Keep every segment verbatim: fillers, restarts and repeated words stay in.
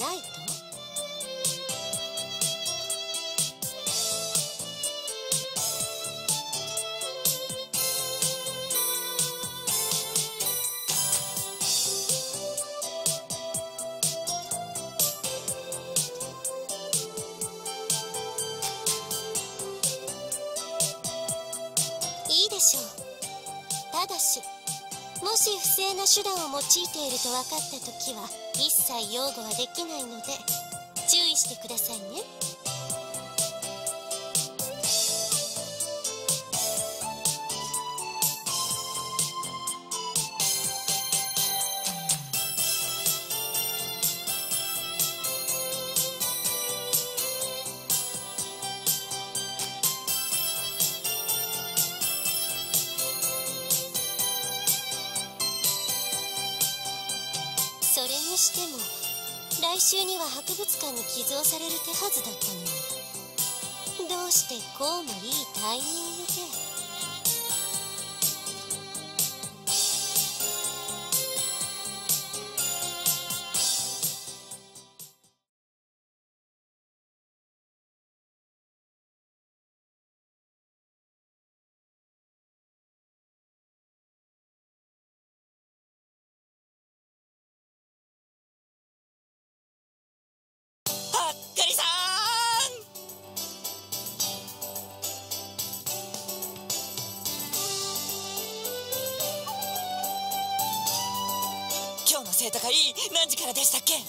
ないと？いいでしょう。ただし、もし不正な手段を用いていると分かった時は一切擁護はできないので注意してくださいね。それにしても来週には博物館に寄贈される手はずだったのに、どうしてこうもいいタイミングで。 あっかりさん、今日の生徒会何時からでしたっけ？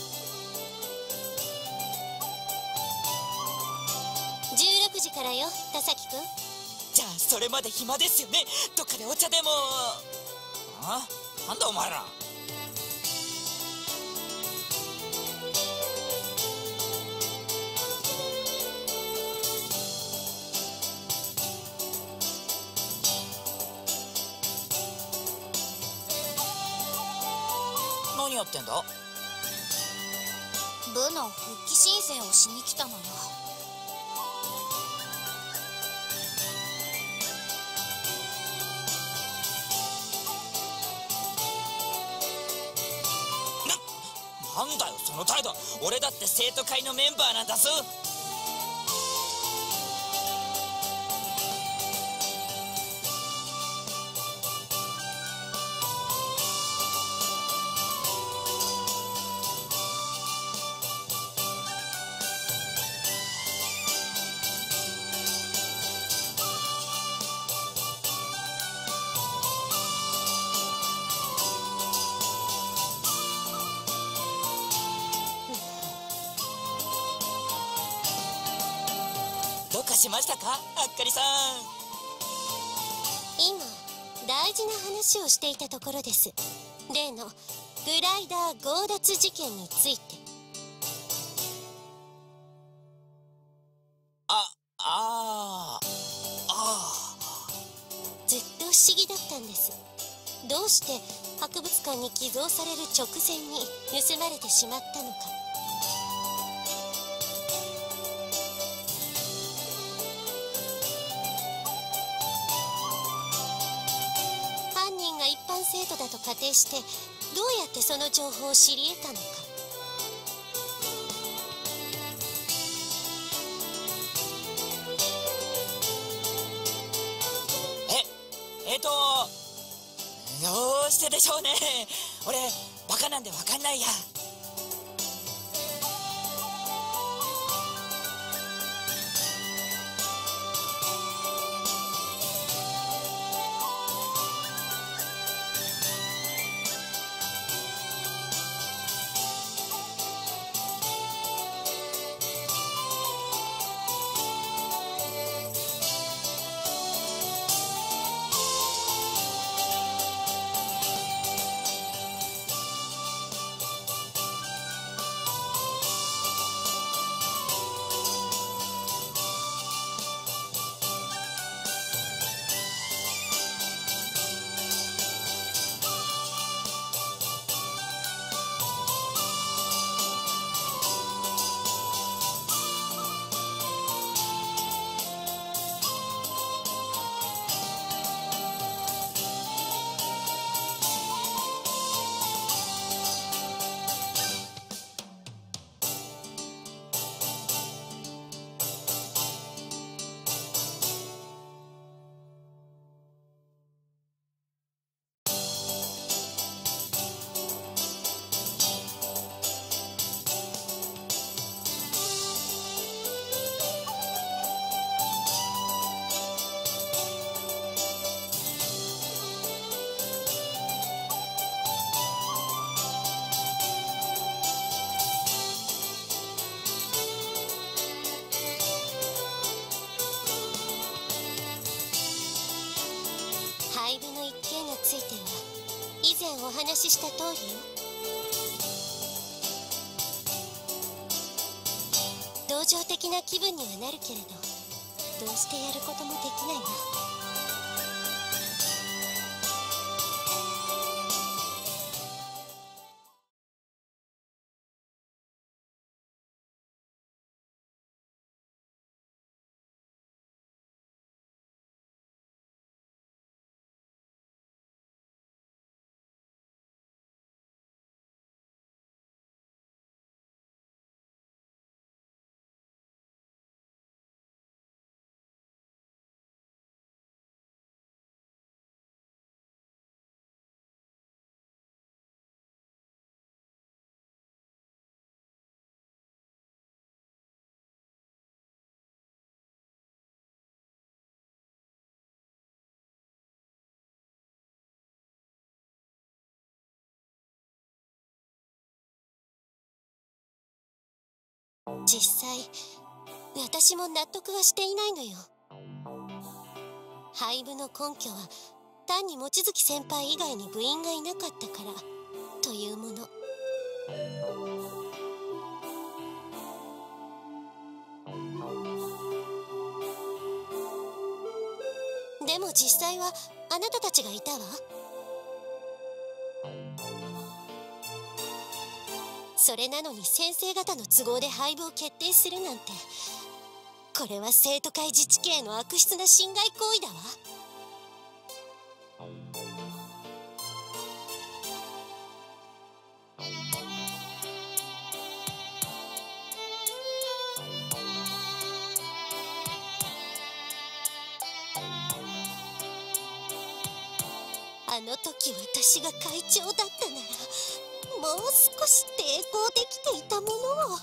じゅうろくじからよ、田崎くん。 じゃあそれまで暇ですよね。どっかでお茶でも。あ、なんだお前ら。何やってんだ？ 部の復帰申請をしに来たのよ。 な、なんだよその態度。俺だって生徒会のメンバーなんだぞ。どうかしましたか、あっかりさん。 今大事な話をしていたところです。例のグライダー強奪事件について。 あ、あーあーずっと不思議だったんです。どうして博物館に寄贈される直前に盗まれてしまったのか。犯人が一般生徒だと仮定してどうやってその情報を知り得たのか。 え、えっとどうしてでしょうね。俺バカなんでわかんないや。 お話しした通りよ。同情的な気分にはなるけれど、どうしてやることもできないわ。実際私も納得はしていないのよ。廃部の根拠は単に望月先輩以外に部員がいなかったからというもの。でも実際はあなたたちがいたわ。それなのに先生方の都合で廃部を決定するなんて、これは生徒会自治系への悪質な侵害行為だわ。あの時私が会長だったなら、もう少し抵抗できていたものを。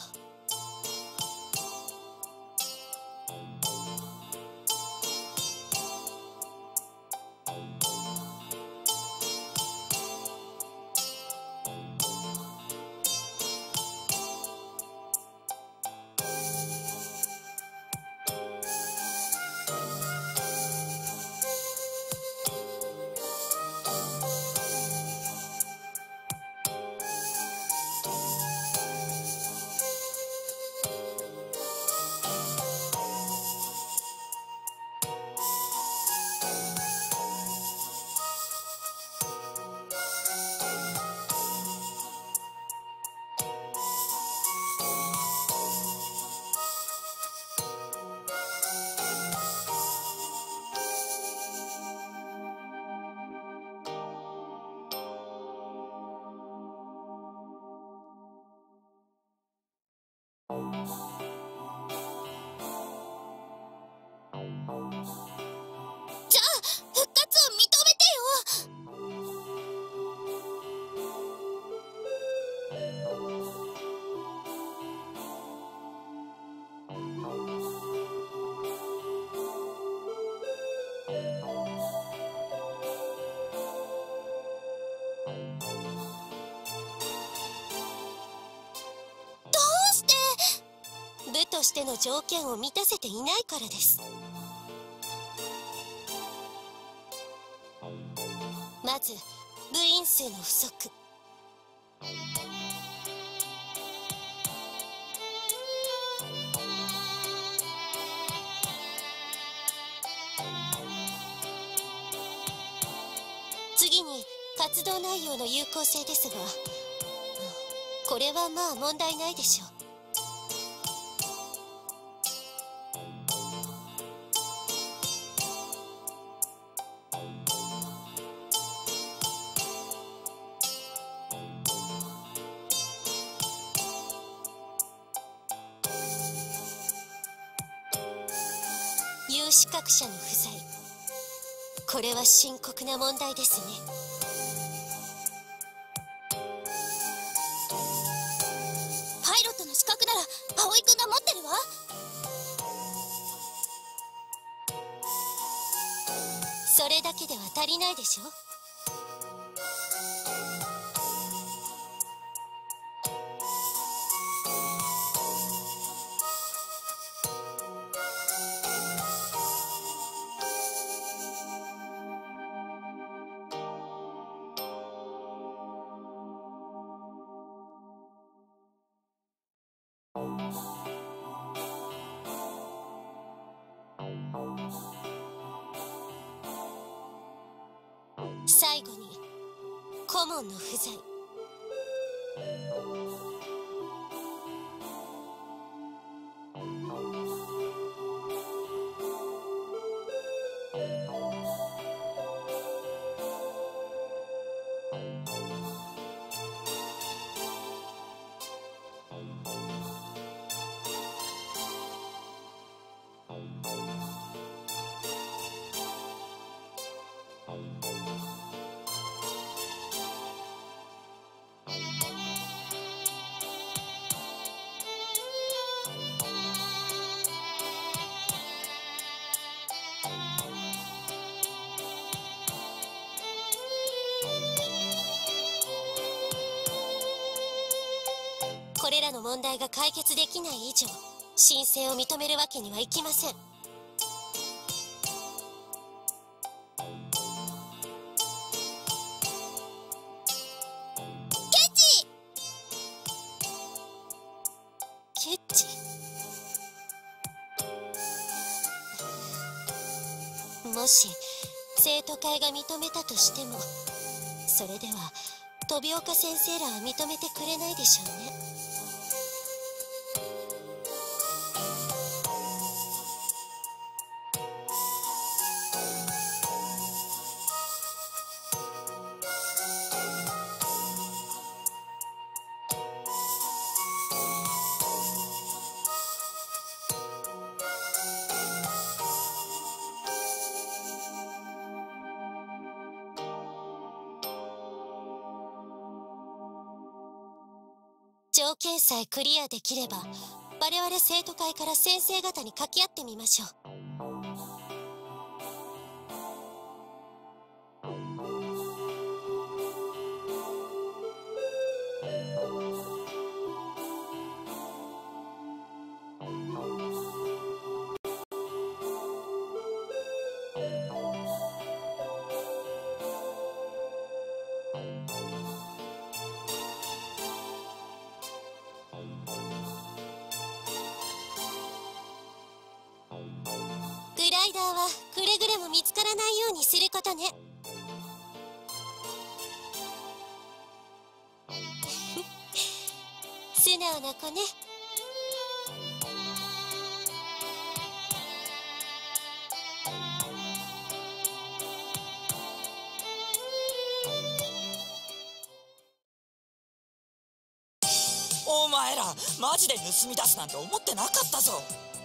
じゃあ復活を認めてよ。どうして？部としての条件を満たせていないからです。まず部員数の不足。次に活動内容の有効性ですが、これはまあ問題ないでしょう。有資格者の不在、これは深刻な問題ですね。パイロットの資格なら葵君が持ってるわ。それだけでは足りないでしょ。 顧問の不在。これらの問題が解決できない以上、申請を認めるわけにはいきません。ケチケチもし生徒会が認めたとしても、それでは飛岡先生らは認めてくれないでしょうね。条件さえクリアできれば、我々生徒会から先生方に掛け合ってみましょう。グライダーはくれぐれも見つからないようにすることね。素直な子ね。 お前らマジで盗み出すなんて思ってなかったぞ。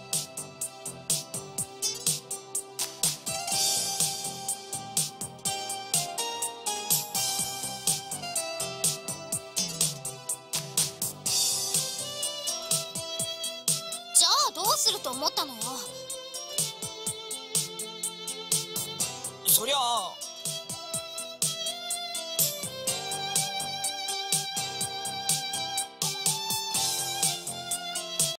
じゃあどうすると思ったのよ。 そりゃあ